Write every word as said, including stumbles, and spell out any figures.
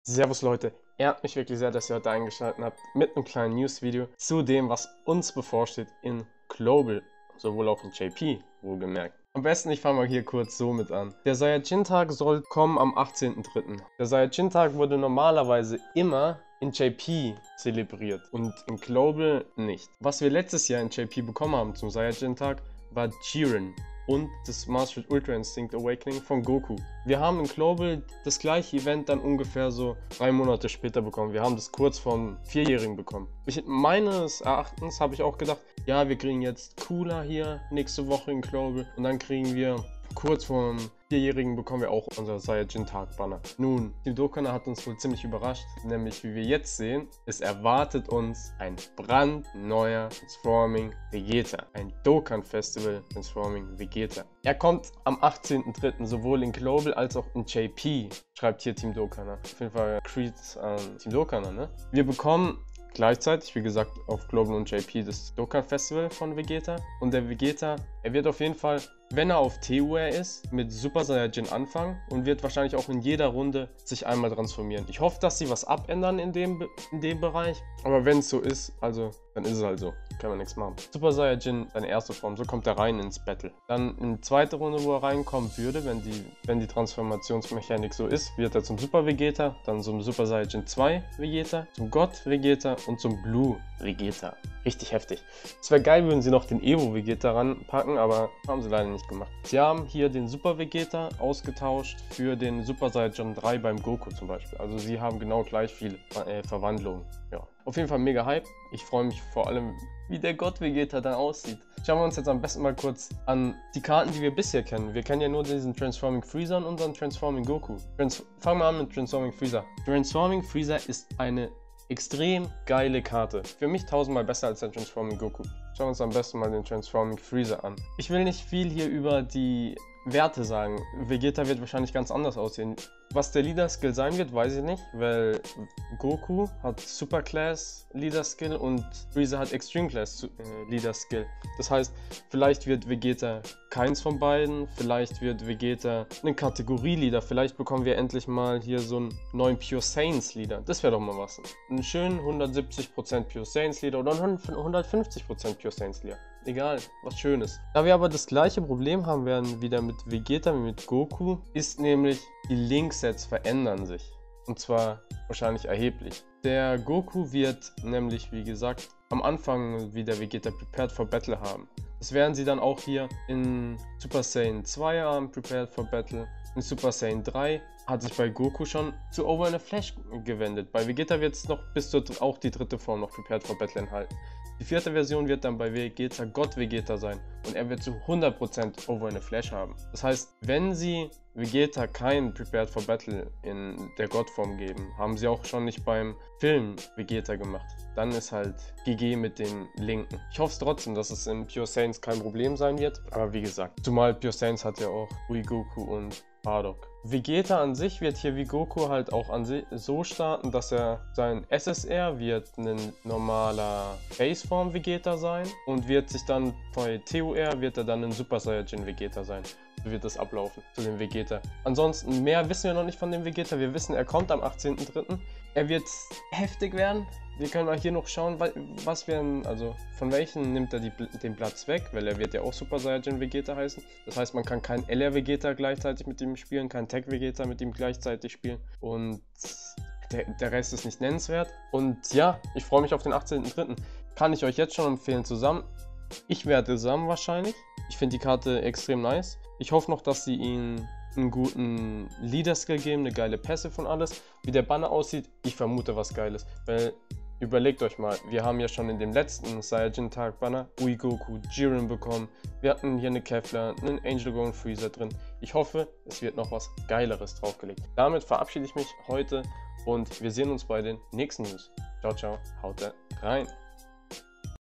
Servus Leute, ehrt mich wirklich sehr, dass ihr heute eingeschaltet habt mit einem kleinen News-Video zu dem, was uns bevorsteht in Global, sowohl auch in J P, wohlgemerkt. Am besten, ich fange mal hier kurz so mit an. Der Saiyajin-Tag soll kommen am achtzehnten dritten Der Saiyajin-Tag wurde normalerweise immer in J P zelebriert und in Global nicht. Was wir letztes Jahr in J P bekommen haben zum Saiyajin-Tag war Jiren und das Mastered Ultra Instinct Awakening von Goku. Wir haben in Global das gleiche Event dann ungefähr so drei Monate später bekommen. Wir haben das kurz vom Vierjährigen bekommen. Ich, meines Erachtens habe ich auch gedacht, ja, wir kriegen jetzt Cooler hier nächste Woche in Global und dann kriegen wir kurz vom Vierjährigen bekommen wir auch unser Saiyajin-Tag-Banner. Nun, Team Dokkan hat uns wohl ziemlich überrascht, nämlich wie wir jetzt sehen, es erwartet uns ein brandneuer Transforming Vegeta. Ein Dokkan-Festival Transforming Vegeta. Er kommt am achtzehnten dritten sowohl in Global als auch in J P, schreibt hier Team Dokkan. Auf jeden Fall Creeds an Team Dokkan, ne? Wir bekommen gleichzeitig, wie gesagt, auf Global und J P das Dokkan Festival von Vegeta. Und der Vegeta, er wird auf jeden Fall, wenn er auf T U R ist, mit Super Saiyajin anfangen und wird wahrscheinlich auch in jeder Runde sich einmal transformieren. Ich hoffe, dass sie was abändern in dem, in dem Bereich. Aber wenn es so ist, also, dann ist es halt so. Kann man nichts machen. Super Saiyajin, seine erste Form, so kommt er rein ins Battle. Dann in die zweite Runde, wo er reinkommen würde, wenn die, wenn die Transformationsmechanik so ist, wird er zum Super Vegeta, dann zum Super Saiyajin zwei Vegeta, zum God Vegeta und zum Blue Vegeta. Richtig heftig. Es wäre geil, würden sie noch den Evo Vegeta ranpacken, aber haben sie leider nicht gemacht. Sie haben hier den Super Vegeta ausgetauscht für den Super Saiyajin drei beim Goku zum Beispiel. Also sie haben genau gleich viel äh, Verwandlungen. Ja. Auf jeden Fall mega Hype. Ich freue mich vor allem, wie der God Vegeta dann aussieht. Schauen wir uns jetzt am besten mal kurz an die Karten, die wir bisher kennen. Wir kennen ja nur diesen Transforming Freezer und unseren Transforming Goku. Trans Fangen wir an mit Transforming Freezer. Transforming Freezer ist eine extrem geile Karte. Für mich tausendmal besser als der Transforming Goku. Schauen wir uns am besten mal den Transforming Freezer an. Ich will nicht viel hier über die Werte sagen. Vegeta wird wahrscheinlich ganz anders aussehen. Was der Leader Skill sein wird, weiß ich nicht, weil Goku hat Super Class Leader Skill und Freezer hat Extreme Class äh, Leader Skill. Das heißt, vielleicht wird Vegeta keins von beiden, vielleicht wird Vegeta eine Kategorie Leader, vielleicht bekommen wir endlich mal hier so einen neuen Pure Saiyans Leader. Das wäre doch mal was. Einen schönen hundertsiebzig Prozent Pure Saiyans Leader oder einen hundertfünfzig Prozent Pure Saiyans Leader. Egal, was Schönes. Da wir aber das gleiche Problem haben werden wieder mit Vegeta wie mit Goku, ist nämlich, die Link-Sets verändern sich. Und zwar wahrscheinlich erheblich. Der Goku wird nämlich, wie gesagt, am Anfang wieder Vegeta Prepared for Battle haben. Das werden sie dann auch hier in Super Saiyan zwei haben, Prepared for Battle. In Super Saiyan drei hat sich bei Goku schon zu Over in a Flash gewendet. Bei Vegeta wird es noch bis zur auch die dritte Form noch Prepared for Battle enthalten. Die vierte Version wird dann bei Vegeta God Vegeta sein und er wird zu hundert Prozent Over in a Flash haben. Das heißt, wenn sie Vegeta kein Prepared for Battle in der God-Form geben, haben sie auch schon nicht beim Film Vegeta gemacht. Dann ist halt G G mit den Linken. Ich hoffe trotzdem, dass es in Pure Saiyans kein Problem sein wird, aber wie gesagt, zumal Pure Saiyans hat ja auch Goku und Bardock. Vegeta an sich wird hier wie Goku halt auch an sich so starten, dass er sein S S R wird ein normaler Baseform Vegeta sein und wird sich dann bei T U R wird er dann ein Super Saiyajin Vegeta sein. So wird das ablaufen zu dem Vegeta. Ansonsten mehr wissen wir noch nicht von dem Vegeta. Wir wissen, er kommt am achtzehnten dritten Er wird heftig werden. Wir können mal hier noch schauen, was wir, also von welchen nimmt er die, den Platz weg, weil er wird ja auch Super Saiyajin Vegeta heißen. Das heißt, man kann kein L R Vegeta gleichzeitig mit ihm spielen, kein Tech Vegeta mit ihm gleichzeitig spielen und der, der Rest ist nicht nennenswert. Und ja, ich freue mich auf den achtzehnten dritten Kann ich euch jetzt schon empfehlen zusammen. Ich werde zusammen wahrscheinlich. Ich finde die Karte extrem nice. Ich hoffe noch, dass sie ihn einen guten Leader-Skill geben, eine geile Passive und alles. Wie der Banner aussieht, ich vermute was Geiles. Weil, überlegt euch mal, wir haben ja schon in dem letzten Saiyajin-Tag-Banner Ui Goku, Jiren bekommen. Wir hatten hier eine Kefla, einen Angel Go und Freezer drin. Ich hoffe, es wird noch was Geileres draufgelegt. Damit verabschiede ich mich heute und wir sehen uns bei den nächsten News. Ciao, ciao, haut rein.